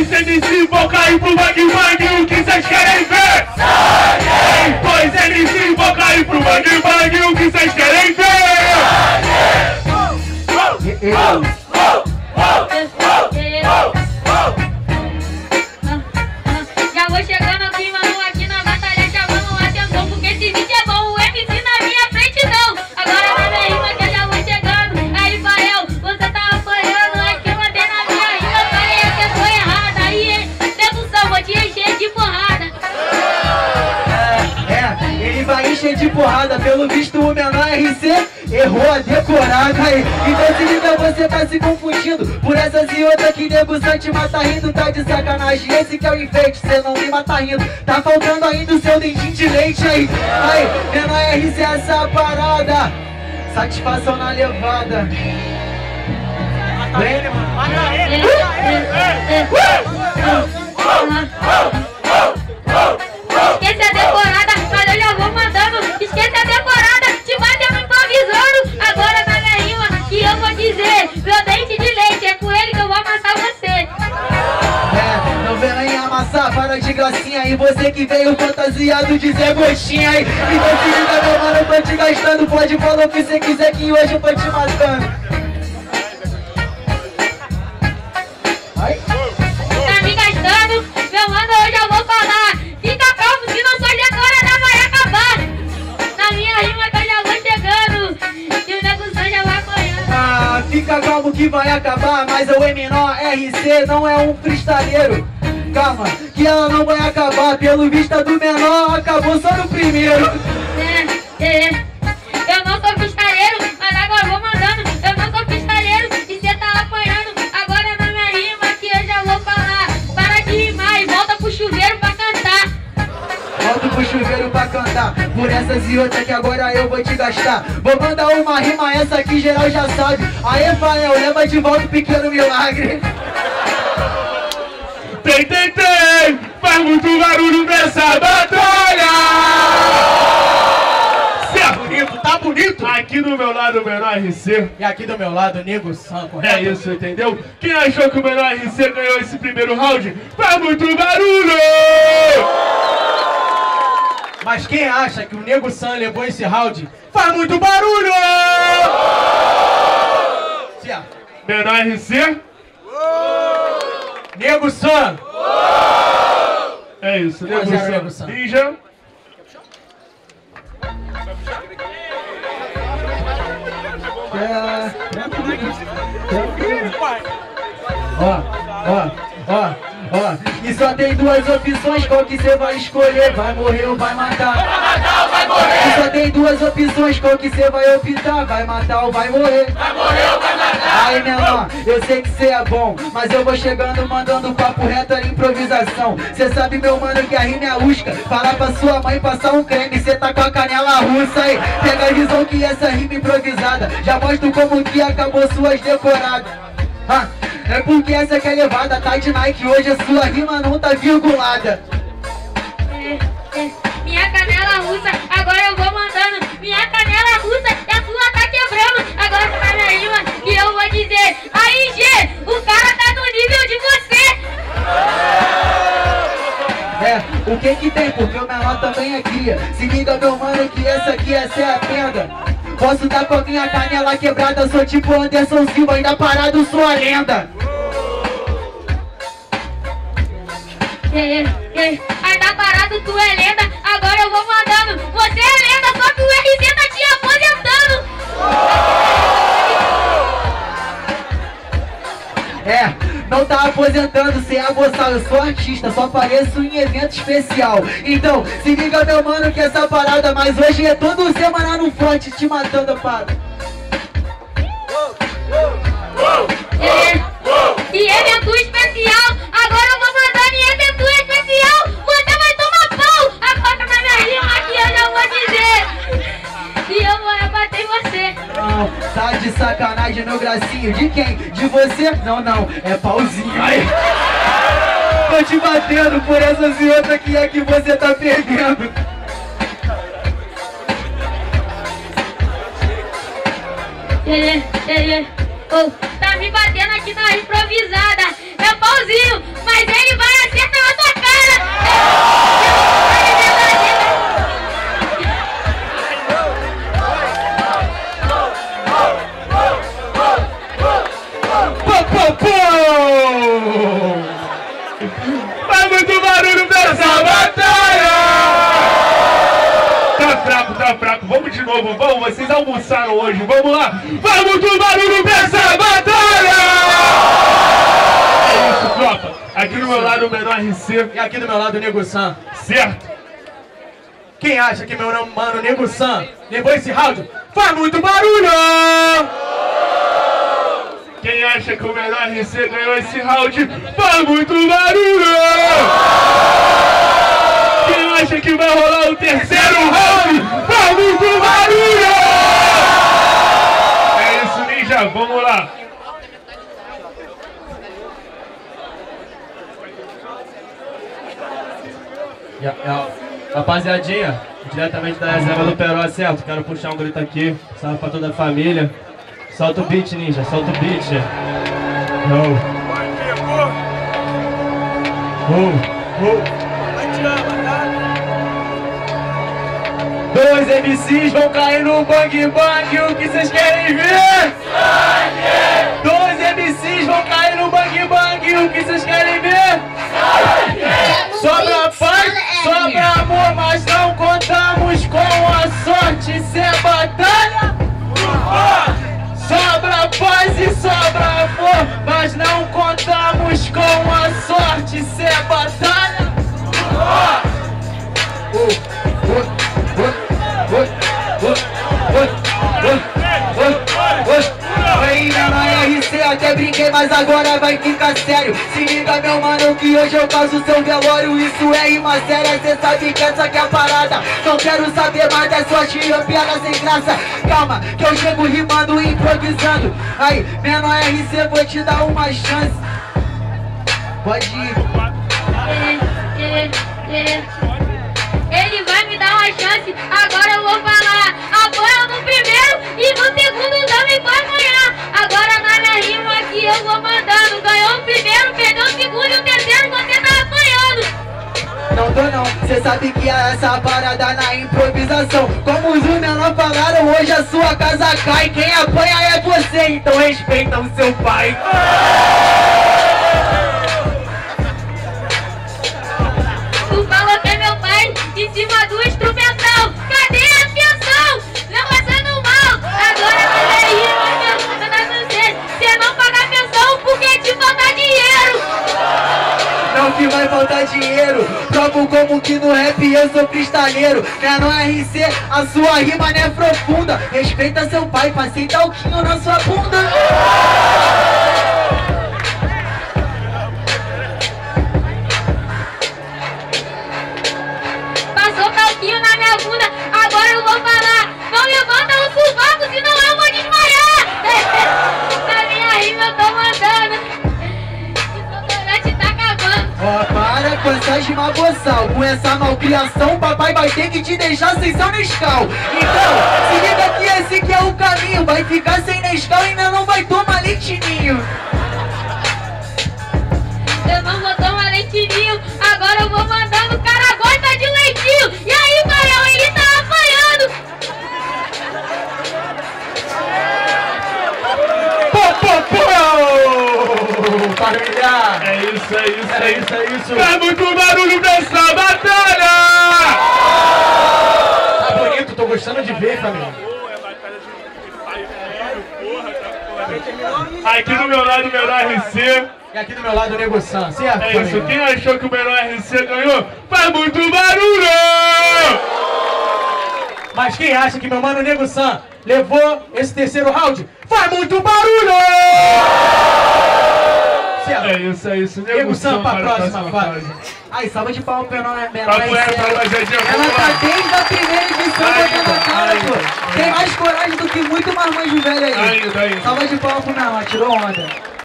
Dois MC vão cair pro bang bang, o que cês querem ver? Sangue! Dois MC vão cair pro bang bang, o que cês querem ver? Já vou chegando aqui, mano, aqui na batalha, chamando a atenção, porque esse vídeo é bom, o MC na minha frente não. Agora na minha rima que eu já vou chegando. Aí, Fael, você tá apanhando, é que eu mandei na minha rima, falei que eu tô errada. Aí, dedução, vou te encher de porrada. Ele vai encher de porrada, pelo visto o menor RC errou a decorada aí. Então se liga, você tá se confundindo por essas e outras que nego só te mata rindo. Tá de sacanagem, esse que é o enfeite, cê não me mata rindo. Tá faltando ainda o seu dentinho de leite aí. Aí, menor RC essa parada, satisfação na levada. Mata ele, mano. Mata ele. Esquece a decorada, mas eu já vou mandando. Esquece a decorada, te batendo improvisando. Agora na minha rima que eu vou dizer, meu dente de leite, é com ele que eu vou amassar você. Não vem nem amassar, para de gracinha. E você que veio fantasiado de Zé Gostinha aí. Então se liga, meu mano, eu tô te gastando. Pode falar o que você quiser que hoje eu tô te matando. Tá me gastando, meu mano, eu já vou falar. Fica calmo, se não sou decorada vai acabar. Na minha rima que eu já vou chegando, e o nego só já vai apanhando. Fica calmo que vai acabar, mas o menor RC não é um cristaleiro. Calma, que ela não vai acabar, pelo vista do menor, acabou só no primeiro. Eu não sou cristaleiro, mas agora vou mandando. Eu não sou cristaleiro e cê tá apanhando. Agora na minha rima que eu já vou falar. Para de rimar e volta pro chuveiro pra cantar. Volto pro chuveiro pra cantar, por essas e outras que agora eu vou te gastar. Vou mandar uma rima, essa aqui geral já sabe. Aê, Fael, leva de volta o pequeno milagre. Tem, faz muito barulho nessa batalha. Cê é bonito, tá bonito? Aqui do meu lado o menor RC. E aqui do meu lado, Nego San, correto? É isso, entendeu? Quem achou que o menor RC ganhou esse primeiro round, faz muito barulho! Mas quem acha que o Nego San levou esse round, faz muito barulho! Menor RC? Nego San! É isso, Nego Nego San. San. Ninja. E só tem duas opções, qual que você vai escolher? Vai morrer ou vai matar? Vai matar ou vai morrer? E só tem duas opções, qual que você vai optar? Vai matar ou vai morrer? Vai morrer ou vai matar? Aí, menor, eu sei que cê é bom, mas eu vou chegando mandando papo reto na improvisação. Cê sabe, meu mano, que a rima é usca. Falar pra sua mãe passar um creme, cê tá com a canela russa aí. Pega a visão que essa rima improvisada já mostro como que acabou suas decoradas. É porque essa que é levada, tá de Nike, hoje a sua rima não tá virgulada. Minha canela russa, agora eu vou mandando. Minha canela russa, a sua tá quebrando. Agora tá na minha rima e eu vou dizer: aí, G, o cara tá no nível de você. O que que tem? Porque o menor também é cria. Se liga, meu mano, que essa é a penda. Posso dar com a minha canela quebrada, sou tipo Anderson Silva, ainda parado sou a lenda. Ainda parado tu é lenda, agora eu vou mandando. Você é lenda, só que o RC tá te aposentando. Não tá aposentando, sem agoçar, eu sou artista, só apareço em evento especial. Então, se liga, meu mano, que essa parada, mas hoje é todo semana no fronte, te matando, para. E evento especial, agora eu vou mandando em evento especial. Você vai tomar pau, agora na minha rima aqui eu já vou dizer. E eu vou rebater você. Não, tá de sacanagem, meu gracinho. De quem? De você? Não, é pauzinho aí. Tô te batendo por essas e outras que é que você tá perdendo. Tá me batendo aqui na improvisada. É pauzinho, mas ele Faz muito barulho nessa batalha! Tá fraco, vamos de novo, vamos, vocês almoçaram hoje, vamos lá! Faz muito barulho nessa batalha! É isso, tropa. Aqui do meu lado o menor RC. E aqui do meu lado o Nego San. Certo? Quem acha que meu mano Nego San levou esse round, faz muito barulho! Quem acha que o menor RC ganhou esse round, faz muito barulho! Quem acha que vai rolar o terceiro round, faz muito barulho! É isso, ninja, vamos lá! Rapaziadinha, diretamente da reserva do Peró, certo? Quero puxar um grito aqui, salve pra toda a família. Solta o beat, ninja, solta o beat. Dois MCs vão cair no bang bang, o que vocês querem ver? Sangue! Dois MCs vão cair no bang bang, o que vocês querem ver? Sangue! Sobra paz, sobra amor, mas não contamos com a sorte, isso é batalha. Sobra paz e sobra amor, mas não contamos com a sorte, isso é batalha. Aí na RC até brinquei, mas agora vai ficar sério. Se liga meu mano que hoje eu caso seu velório. Isso é rima séria, cê sabe que essa que é a parada. Não quero saber mais da sua tia, piada sem graça. Calma, que eu chego rimando e improvisando. Aí, menor RC, vou te dar uma chance. Pode ir. Ele vai me dar uma chance, agora eu vou falar. Apoio no primeiro e no segundo também vai ganhar. Agora na minha rima aqui eu vou mandando. Ganhou o primeiro, perdeu o segundo e o terceiro você tá apanhando. Não tô não, cê sabe que é essa parada na improvisação. Como os menor falaram, hoje a sua casa cai. Quem apanha é você, então respeita o seu pai. Tu falou que é meu pai em cima do instrumental. Cadê a atenção? Não passando mal. Agora vai aí, vai pergunta da você. Você não paga pensão porque te falta dinheiro. Não que vai faltar dinheiro. Provo como que no rap eu sou cristaleiro. Menor RC, a sua rima não é profunda. Respeita seu pai, passei talquinho na sua bunda. Passou calquinho na minha bunda, agora eu vou falar. Não levanta o sovaco, senão eu vou desmaiar. Na minha rima eu tô mandando. Desodorante tá acabando. Ó, para com essa rima boçal. Com essa malcriação, papai vai ter que te deixar sem seu Nescau. Então, se liga que esse que é o caminho. Vai ficar sem Nescau e ainda não vai tomar leitinho. Eu não vou tomar leitinho, agora eu vou mandando. O cara gosta de leitinho. E aí, Marião, ele tá apanhando. Família! É isso. É isso. Faz muito barulho nessa batalha! Tá bonito, tô gostando de ver, família. Aqui do meu lado o menor RC. E aqui do meu lado o Nego San, certo? É isso, quem achou que o menor RC ganhou, faz muito barulho! Mas quem acha que meu mano Nego San levou esse terceiro round, faz muito barulho! Certo. É isso. Nego San pra próxima fase. Aí, salva de palmas pro menor RC. Papo reto, rapaziadinha, Ela vamos tá lá. desde a primeira edição botando a cara, pô. Tem mais coragem do que muito marmanjo velho aí. Ainda. Salva de palmas pro menor, tirou onda.